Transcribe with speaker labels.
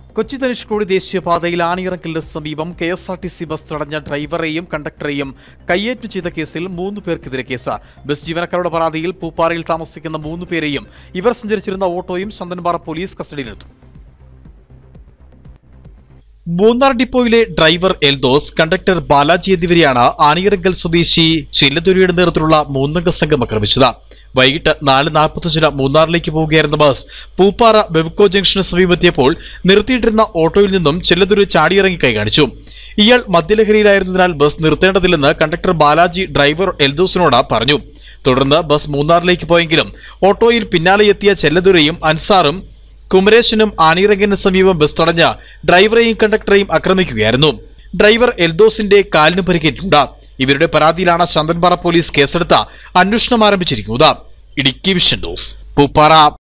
Speaker 1: കൊച്ചി ധനുഷ്കോടി ദേശീയപാതയിൽ ആണിയിറക്കലിന് സമീപം KSRTC bus തടഞ്ഞ ഡ്രൈവറെയും കണ്ടക്ടറെയും കയ്യേറ്റം ചെയ്ത കേസിൽ 3 പേർക്കെതിരെ കേസ്. ബസ് ജീവനക്കാരുടെ പരാതിയിൽ പൂപ്പാറയിൽ താമസിക്കുന്ന 3 പേരെയും ഇവർ സഞ്ചരിച്ചിരുന്ന ഓട്ടോയും ശന്തൻപാറ പോലീസ് കസ്റ്റഡിയിലെടുത്തു. മൂന്നാർ ഡിപ്പോയിലെ ഡ്രൈവർ എൽദോസ്, കണ്ടക്ടർ ബാലാജി എന്നിവരെയാണ് ആണിയിറക്കൽ സ്വദേശി ചില്ലതുരിയുടെ നേതൃത്വത്തിലുള്ള 3-അംഗ സംഘം ആക്രമിച്ചത്. വൈകിട്ട് 4:45 മൂന്നാറിലേക്ക് പോവുകയായിരുന്ന ബസ് പൂപ്പാറ ബെവ്കോ ജംഗ്ഷന് സമീപെത്തിയപ്പോൾ നിർത്തിയിട്ടിരുന്ന ഓട്ടോയിൽ നിന്നും ചില്ലതുരി ചാടിയിറങ്ങി കൈ കാണിച്ചു. ഇയാൾ മദ്യലഹരിയിലായിരുന്നതിനാൽ ബസ് നിർത്തേണ്ടതില്ലെന്ന് കണ്ടക്ടർ ബാലാജി ഡ്രൈവർ എൽദോസിനോട് പറഞ്ഞു. തുടർന്ന് ബസ് മൂന്നാറിലേക്ക് പോയെങ്കിലും ഓട്ടോയിൽ പിന്നാലെ എത്തിയ ചെല്ലതുരയും അൻസാറും കുമരേശനും ആണിയിറക്കലിന് സമീപം ബസ് തടഞ്ഞ ഡ്രൈവറെയും കണ്ടക്ടറെയും ആക്രമിക്കുകയായിരുന്നു. ഡ്രൈവർ എൽദോസിന്റെ കാലിന് പരിക്കേറ്റിട്ടുണ്ട്. ഇവരുടെ പരാതിയിലാണ് ശന്തൻപാറ പോലീസ് കേസെടുത്ത് അന്വേഷണം ആരംഭിച്ചിരിക്കുന്നത്. Idukki vision news Pooppara.